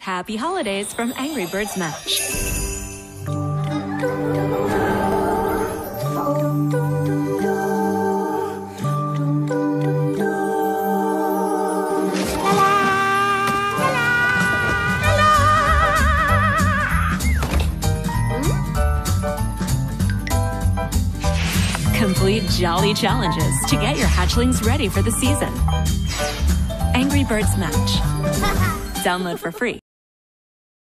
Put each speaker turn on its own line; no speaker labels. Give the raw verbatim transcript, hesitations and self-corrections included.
Happy holidays from Angry Birds Match. Complete jolly challenges to get your hatchlings ready for the season. Angry Birds Match. Download for free.